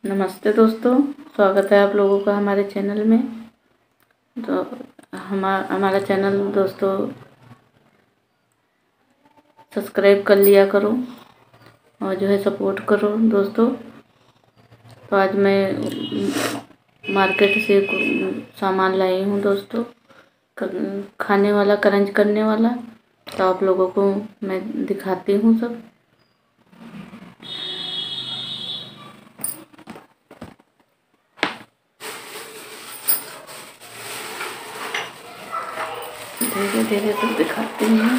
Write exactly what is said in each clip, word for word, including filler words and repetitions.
नमस्ते दोस्तों, स्वागत है आप लोगों का हमारे चैनल में। तो हमारा हमारा चैनल दोस्तों सब्सक्राइब कर लिया करो और जो है सपोर्ट करो दोस्तों। तो आज मैं मार्केट से सामान लाई हूँ दोस्तों, खाने वाला, क्रंच करने वाला। तो आप लोगों को मैं दिखाती हूँ सब। धीरे धीरे सब दिखाती हूँ।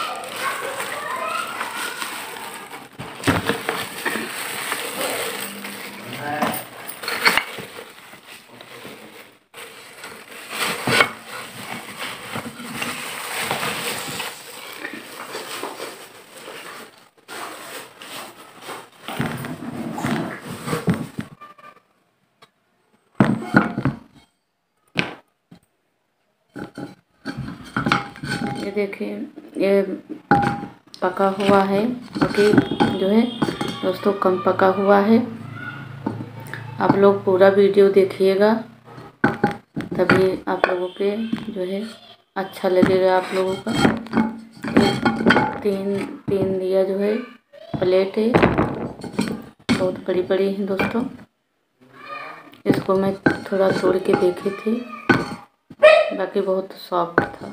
ये देखिए, ये पका हुआ है, बाकी जो है दोस्तों कम पका हुआ है। आप लोग पूरा वीडियो देखिएगा, तभी आप लोगों के जो है अच्छा लगेगा। आप लोगों का तीन तीन दिया जो है प्लेट है, बहुत बड़ी बड़ी है दोस्तों। इसको मैं थोड़ा तोड़ के देखी थी, बाकी बहुत सॉफ्ट था।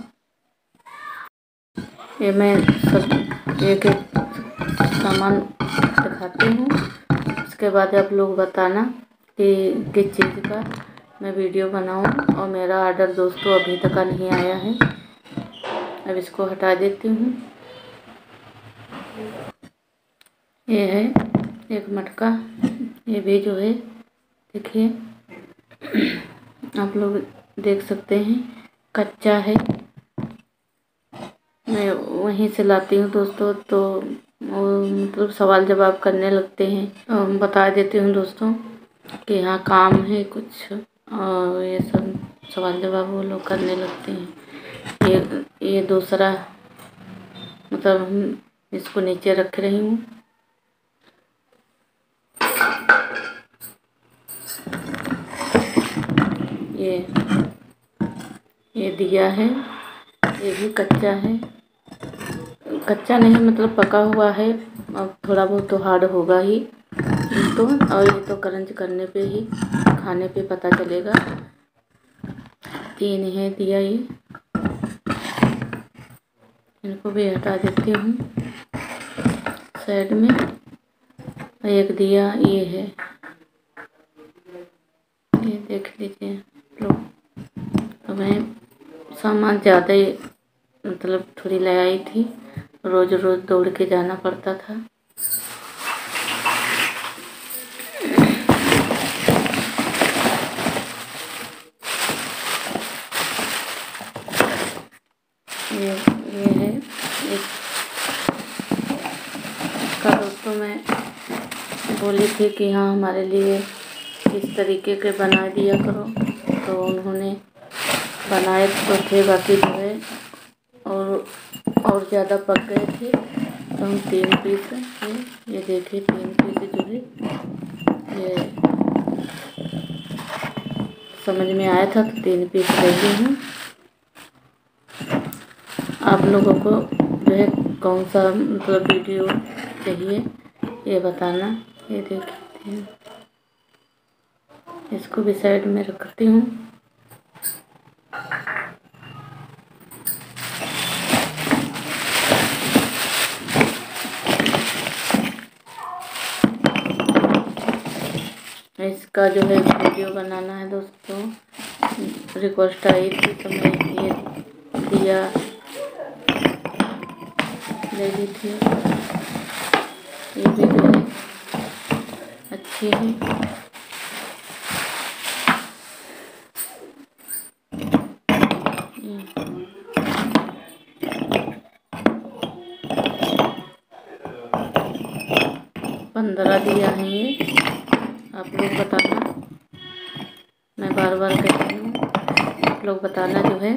ये मैं सब एक एक सामान दिखाती हूँ, उसके बाद आप लोग बताना कि किस चीज़ का मैं वीडियो बनाऊँ। और मेरा ऑर्डर दोस्तों अभी तक नहीं आया है। अब इसको हटा देती हूँ। ये है एक मटका, ये भी जो है देखिए आप लोग देख सकते हैं, कच्चा है। मैं वहीं से लाती हूँ दोस्तों, तो मतलब सवाल जवाब करने लगते हैं। तो बता देती हूँ दोस्तों कि हाँ काम है कुछ, और ये सब सवाल जवाब वो लोग करने लगते हैं। ये ये दूसरा मतलब हम इसको नीचे रख रही हूँ। ये ये दिया है, ये भी कच्चा है, कच्चा नहीं मतलब पका हुआ है। अब थोड़ा बहुत तो हार्ड होगा ही तो, और ये तो क्रंच करने पे ही, खाने पे पता चलेगा। तीन है दिया, ये इनको भी हटा देती हूँ साइड में। एक दिया ये है, ये देख लीजिए लोग। तो मैं सामान ज़्यादा ही मतलब थोड़ी ले आई थी, रोज़ रोज़ दौड़ के जाना पड़ता था। ये ये है एक का दोस्तों, मैं बोली थी कि हाँ हमारे लिए इस तरीके के बना दिया करो, तो उन्होंने बनाए तो थे, बाकी जो है और और ज़्यादा पक गए थे। तो हम तीन पीस ये ये देखिए तीन पीस जो है ये समझ में आया था, तो तीन पीस ले ली हूँ। आप लोगों को जो है कौन सा मतलब वीडियो चाहिए ये बताना। ये देखिए, इसको भी साइड में रखती हूँ। इसका जो है वीडियो बनाना है दोस्तों, रिक्वेस्ट आई थी, तो मैं ये दिया ले ली थी। ये भी जो है अच्छी है। पंद्रह दिया है ये, आप लोग बताना। मैं बार बार कहती हूँ, आप लोग बताना जो है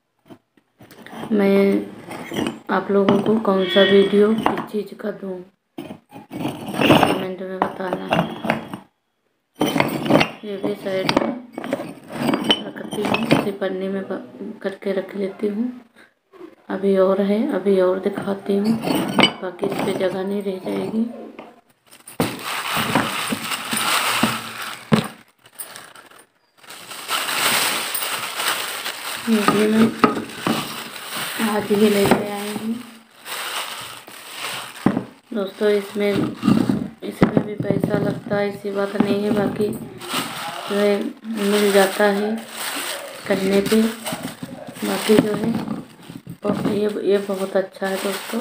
मैं आप लोगों को कौन सा वीडियो किस चीज़ का दूँ, कमेंट में बताना है। ये भी साइड में रखती हूँ, इसे पन्नी में करके रख लेती हूँ। अभी और है, अभी और दिखाती हूँ, बाकी इस पे जगह नहीं रह जाएगी। ये भी मैं आज ही लेके आई हूँ दोस्तों। इसमें इसमें भी पैसा लगता है, ऐसी बात नहीं है, बाकी जो है मिल जाता है करने पे। बाकी जो है ये ये बहुत अच्छा है दोस्तों।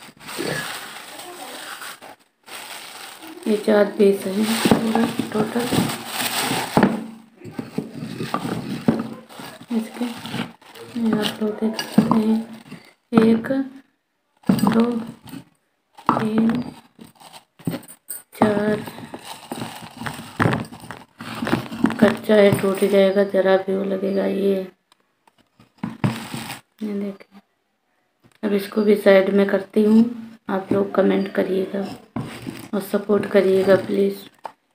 ये चार पीस है पूरा टोटल इसके। आप लोग देख सकते हैं, एक दो तीन चार। कच्चा है, टूट जाएगा, जरा भी वो लगेगा। ये ये देखिए। अब इसको भी साइड में करती हूँ। आप लोग कमेंट करिएगा और सपोर्ट करिएगा प्लीज़।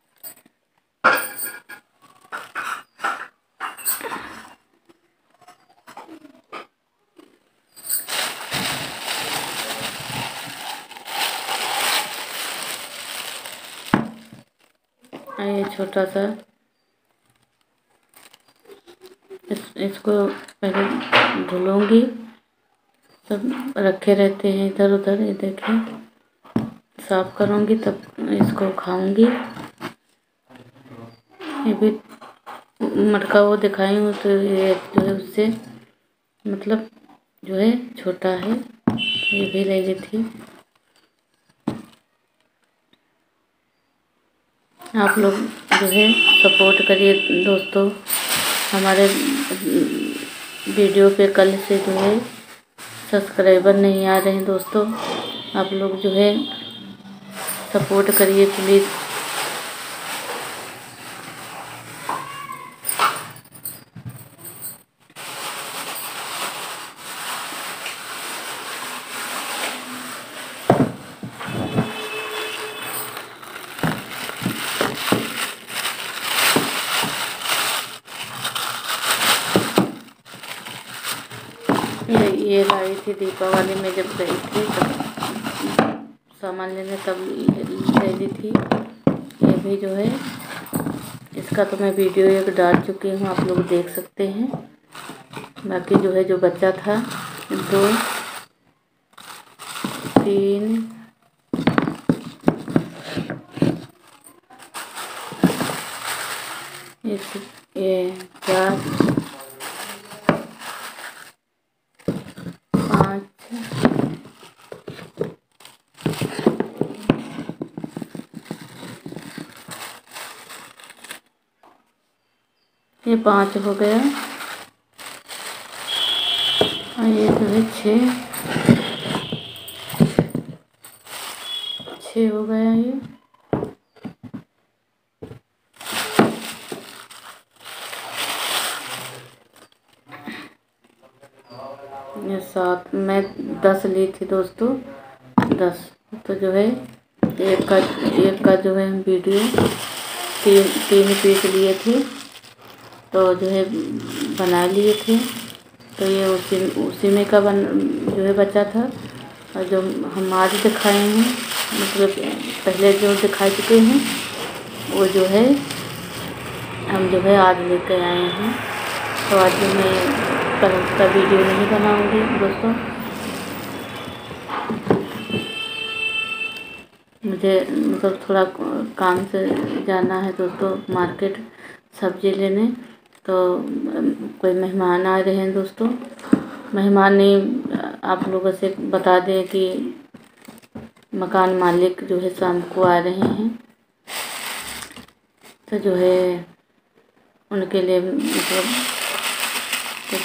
ये छोटा सा इस, इसको पहले धुलूँगी। सब रखे रहते हैं इधर उधर, ये देखिए साफ करूँगी तब इसको खाऊंगी। ये भी मटका वो दिखाई हूँ तो ये जो है उससे मतलब जो है छोटा है। ये भी ले ली थी। आप लोग जो है सपोर्ट करिए दोस्तों। हमारे वीडियो पे कल से जो है सब्सक्राइबर नहीं आ रहे हैं दोस्तों। आप लोग जो है सपोर्ट करिए प्लीज़। ये ये लाई थी दीपावली में, जब गई थी तब सामान लेने तब ले ली थी। ये भी जो है इसका तो मैं वीडियो एक डाल चुकी हूँ, आप लोग देख सकते हैं। बाकी जो है जो बच्चा था दो तीन इस ये चार पाँच ये पाँच हो गया और ये जो है छः छः हो गया। ये ये सात, मैं दस ली थी दोस्तों, दस। तो जो है एक का एक का जो है वीडियो तीन तीन पीस लिए थे तो जो है बना लिए थे। तो ये उसी उसी में का बन जो है बचा था। और जो हम आज दिखाए हैं मतलब पहले जो दिखा चुके हैं वो जो है हम जो है आज लेकर आए हैं। तो आज मैं कल का वीडियो नहीं बनाऊंगी दोस्तों। मुझे मतलब थोड़ा काम से जाना है दोस्तों मार्केट सब्ज़ी लेने। तो कोई मेहमान आ रहे हैं दोस्तों। मेहमान नहीं, आप लोगों से बता दें कि मकान मालिक जो है शाम को आ रहे हैं। तो जो है उनके लिए मतलब कुछ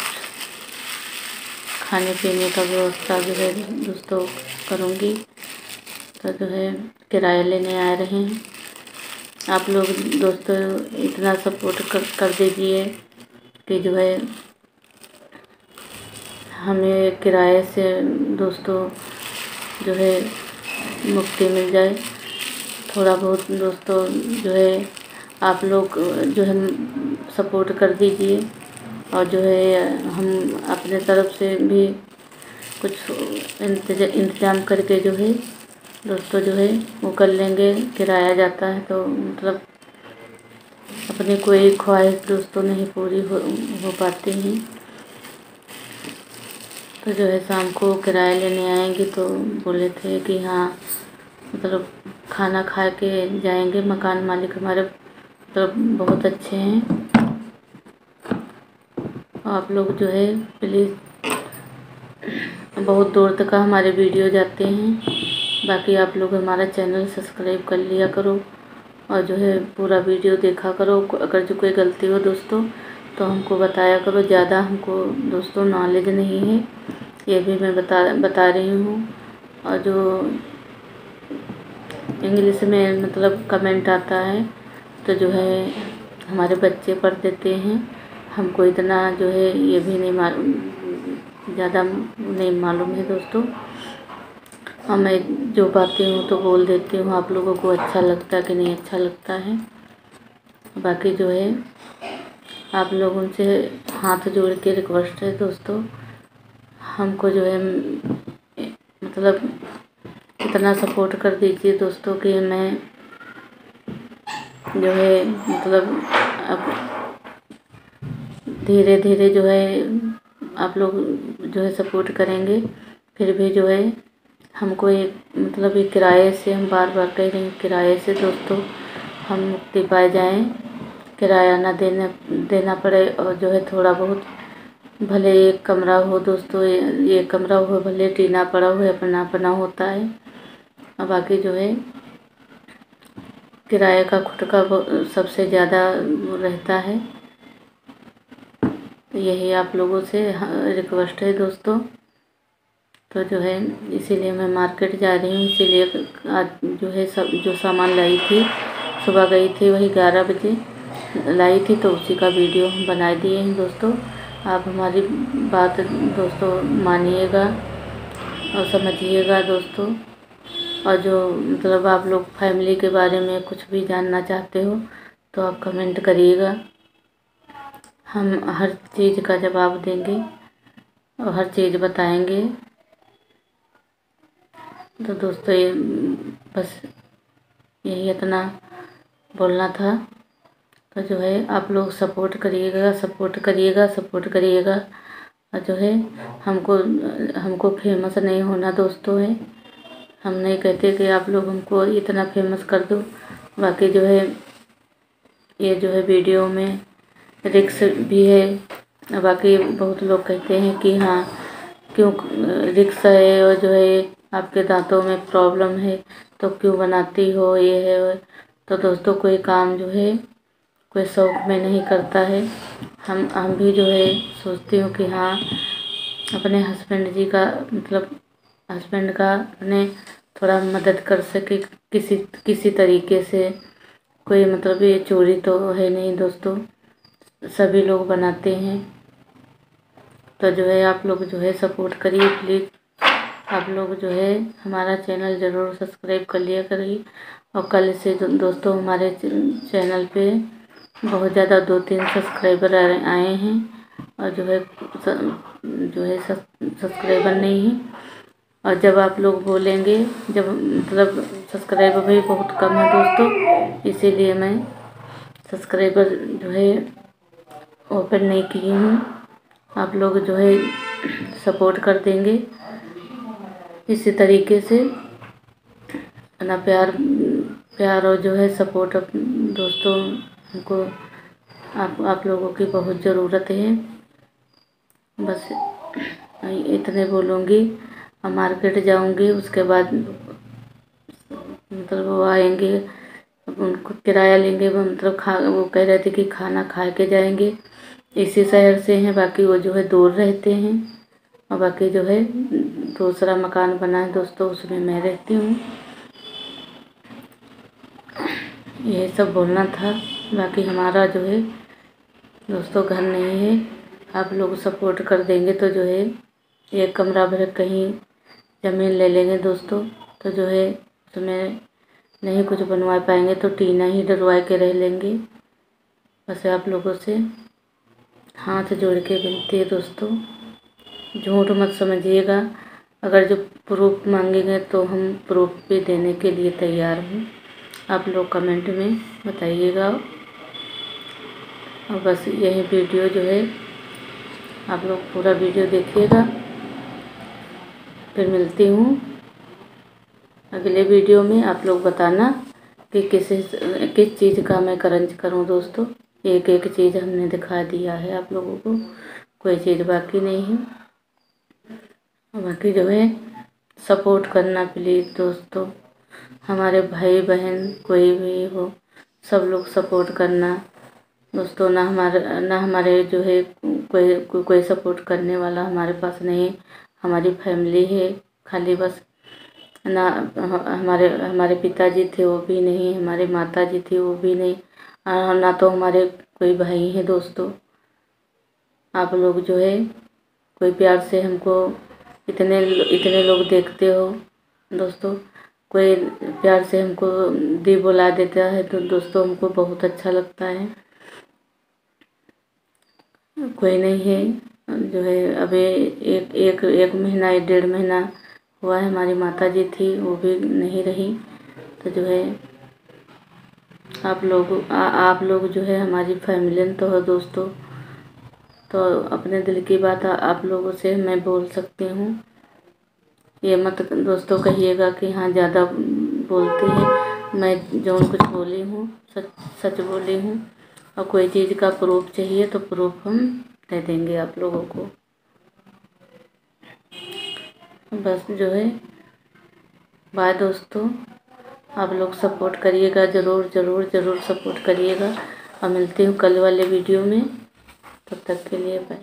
खाने पीने का व्यवस्था जो है दोस्तों करूँगी। तो जो है किराया लेने आ रहे हैं। आप लोग दोस्तों इतना सपोर्ट कर कर दीजिए कि जो है हमें किराए से दोस्तों जो है मुक्ति मिल जाए। थोड़ा बहुत दोस्तों जो है आप लोग जो है सपोर्ट कर दीजिए, और जो है हम अपने तरफ से भी कुछ इंतजाम करके जो है दोस्तों जो है वो कर लेंगे। किराया जाता है तो मतलब अपनी कोई ख्वाहिश दोस्तों नहीं पूरी हो, हो पाती हैं। तो जो है शाम को किराया लेने आएंगे तो बोले थे कि हाँ मतलब खाना खा के जाएंगे। मकान मालिक हमारे मतलब बहुत अच्छे हैं। आप लोग जो है प्लीज़, बहुत दूर तक हमारे वीडियो जाते हैं, बाकी आप लोग हमारा चैनल सब्सक्राइब कर लिया करो और जो है पूरा वीडियो देखा करो। अगर जो कोई गलती हो दोस्तों तो हमको बताया करो। ज़्यादा हमको दोस्तों नॉलेज नहीं है, ये भी मैं बता बता रही हूँ। और जो इंग्लिश में मतलब कमेंट आता है तो जो है हमारे बच्चे पढ़ देते हैं। हमको इतना जो है ये भी नहीं मालूम, ज़्यादा नहीं मालूम है दोस्तों। और मैं जो बातें हूँ तो बोल देती हूँ, आप लोगों को अच्छा लगता कि नहीं अच्छा लगता है। बाकी जो है आप लोगों से हाथ जोड़ के रिक्वेस्ट है दोस्तों, हमको जो है मतलब इतना सपोर्ट कर दीजिए दोस्तों कि मैं जो है मतलब अब धीरे धीरे जो है आप लोग जो है सपोर्ट करेंगे। फिर भी जो है हमको एक मतलब एक किराए से, हम बार बार कह रहे हैं किराए से दोस्तों हम मुक्ति पाए जाएं, किराया ना देना देना पड़े। और जो है थोड़ा बहुत भले एक कमरा हो दोस्तों, ये कमरा हो भले टीना पड़ा हुआ अपना अपना होता है। और बाकी जो है किराए का खुद का सबसे ज़्यादा रहता है। यही आप लोगों से रिक्वेस्ट है दोस्तों। तो जो है इसीलिए मैं मार्केट जा रही हूँ, इसीलिए आज जो है सब जो सामान लाई थी, सुबह गई थी वही ग्यारह बजे लाई थी, तो उसी का वीडियो हम बना दिए हैं दोस्तों। आप हमारी बात दोस्तों मानिएगा और समझिएगा दोस्तों। और जो मतलब आप लोग फैमिली के बारे में कुछ भी जानना चाहते हो तो आप कमेंट करिएगा, हम हर चीज़ का जवाब देंगे और हर चीज़ बताएंगे। तो दोस्तों ये बस यही इतना बोलना था। तो जो है आप लोग सपोर्ट करिएगा सपोर्ट करिएगा सपोर्ट करिएगा। और जो है हमको हमको फेमस नहीं होना दोस्तों है, हम नहीं कहते कि आप लोग हमको इतना फेमस कर दो। बाकी जो है ये जो है वीडियो में रिक्स भी है। बाकी बहुत लोग कहते हैं कि हाँ क्यों रिक्स है, और जो है आपके दांतों में प्रॉब्लम है तो क्यों बनाती हो, ये है। तो दोस्तों कोई काम जो है कोई शौक़ में नहीं करता है। हम हम भी जो है सोचती हूँ कि हाँ अपने हस्बैंड जी का मतलब हस्बैंड का अपने थोड़ा मदद कर सके किसी किसी तरीके से। कोई मतलब ये चोरी तो है नहीं दोस्तों, सभी लोग बनाते हैं। तो जो है आप लोग जो है सपोर्ट करिए प्लीज़। आप लोग जो है हमारा चैनल ज़रूर सब्सक्राइब कर लिया करिए। और कल से दोस्तों हमारे चैनल पे बहुत ज़्यादा दो तीन सब्सक्राइबर आए हैं, और जो है जो है सब्सक्राइबर नहीं है। और जब आप लोग बोलेंगे, जब मतलब सब्सक्राइबर भी बहुत कम है दोस्तों, इसीलिए मैं सब्सक्राइबर जो है ओपन नहीं की हूँ। आप लोग जो है सपोर्ट कर देंगे इसी तरीके से। अपना प्यार प्यार और जो है सपोर्ट दोस्तों हमको आप आप लोगों की बहुत ज़रूरत है। बस इतने बोलूँगी। और मार्केट जाऊँगी, उसके बाद मतलब वो आएंगे, उनको किराया लेंगे, मतलब खा वो कह रहे थे कि खाना खा के जाएंगे। इसी शहर से हैं, बाकी वो जो है दूर रहते हैं। और बाकी जो है दूसरा मकान बना है दोस्तों, उसमें मैं रहती हूँ। यही सब बोलना था। बाकी हमारा जो है दोस्तों घर नहीं है, आप लोग सपोर्ट कर देंगे तो जो है एक कमरा भर कहीं ज़मीन ले लेंगे दोस्तों। तो जो है उसमें नहीं कुछ बनवा पाएंगे तो टीना ही डलवा के रह लेंगे। बस आप लोगों से हाथ जोड़ के विनती है दोस्तों, झूठ मत समझिएगा। अगर जो प्रूफ मांगेंगे तो हम प्रूफ भी देने के लिए तैयार हूँ। आप लोग कमेंट में बताइएगा। और बस यही वीडियो जो है आप लोग पूरा वीडियो देखिएगा। फिर मिलती हूँ अगले वीडियो में। आप लोग बताना कि किस किस चीज़ का मैं करंज करूँ दोस्तों। एक एक चीज़ हमने दिखा दिया है आप लोगों को, कोई चीज़ बाकी नहीं है। बाकी जो है सपोर्ट करना प्लीज़ दोस्तों। हमारे भाई बहन कोई भी हो, सब लोग सपोर्ट करना दोस्तों। ना हमारे ना हमारे जो है कोई को, कोई सपोर्ट करने वाला हमारे पास नहीं। हमारी फैमिली है खाली बस। ना हमारे हमारे पिताजी थे वो भी नहीं, हमारे माताजी थी वो भी नहीं, ना तो हमारे कोई भाई हैं दोस्तों। आप लोग जो है कोई प्यार से हमको इतने इतने लोग देखते हो दोस्तों, कोई प्यार से हमको दी बुला देता है तो दोस्तों हमको बहुत अच्छा लगता है। कोई नहीं है जो है अभी एक एक एक महीना एक डेढ़ महीना हुआ है। हमारी माताजी थी वो भी नहीं रही। तो जो है आप लोग आ, आप लोग जो है हमारी फैमिली तो हो दोस्तों। तो अपने दिल की बात आप लोगों से मैं बोल सकती हूँ। ये मत दोस्तों कहिएगा कि हाँ ज़्यादा बोलती है। मैं जो कुछ बोली हूँ सच सच बोली हूँ। और कोई चीज़ का प्रूफ चाहिए तो प्रूफ हम दे देंगे आप लोगों को। बस जो है बाय दोस्तों, आप लोग सपोर्ट करिएगा, ज़रूर ज़रूर ज़रूर सपोर्ट करिएगा। और मिलती हूँ कल वाले वीडियो में, तब तक के लिए बाय।